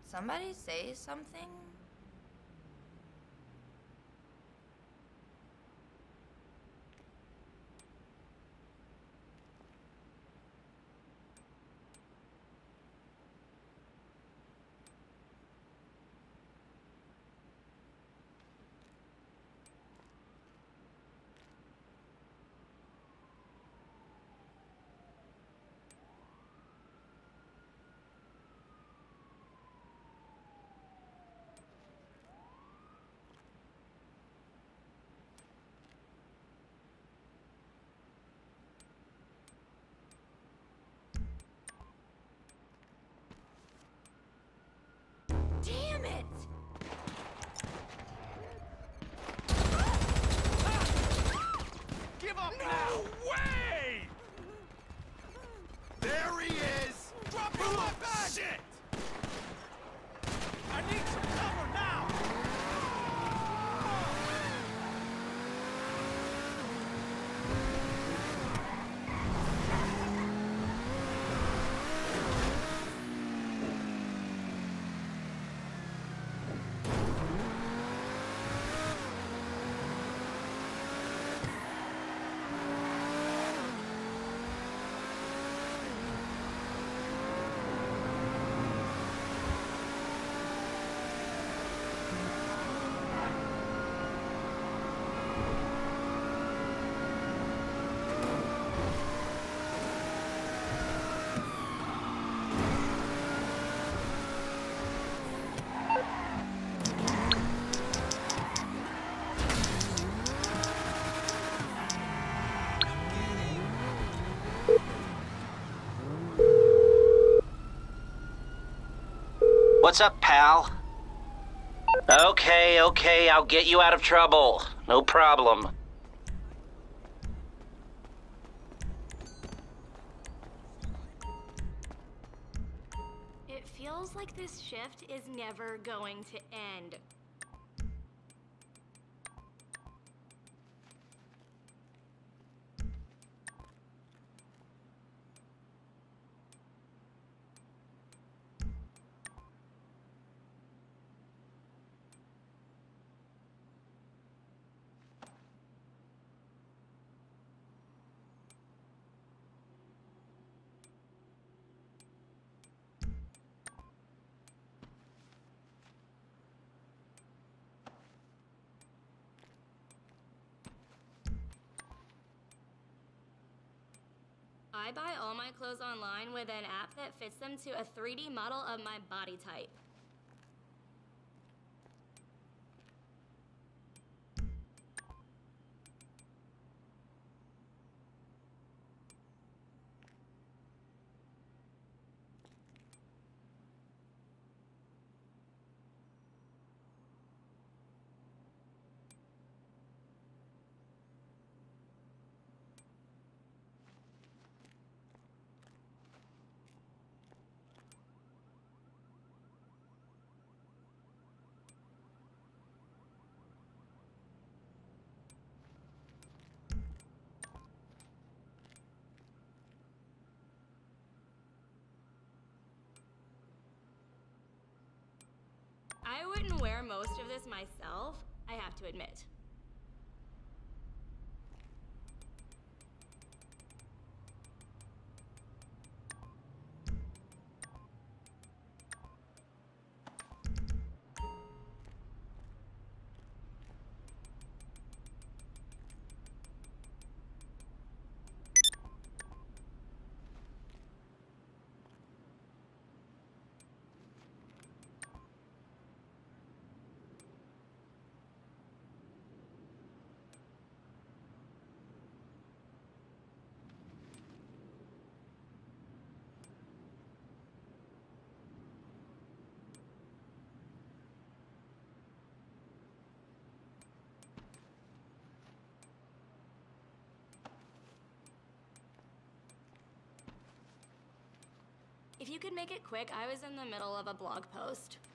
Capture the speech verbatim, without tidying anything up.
somebody say something? Damn it! Give up now! No way! There he is! Drop him my back! Shit! I need some cover now! What's up, pal? Okay, okay, I'll get you out of trouble. No problem. It feels like this shift is never going to end. I buy all my clothes online with an app that fits them to a three D model of my body type. I wouldn't wear most of this myself, I have to admit. If you could make it quick, I was in the middle of a blog post.